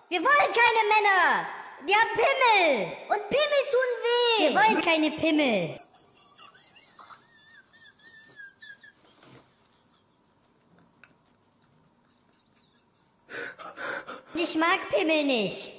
Wir wollen keine Männer. Die haben Pimmel. Und Pimmel tun weh. Wir wollen keine Pimmel. Ich mag Pimmel nicht.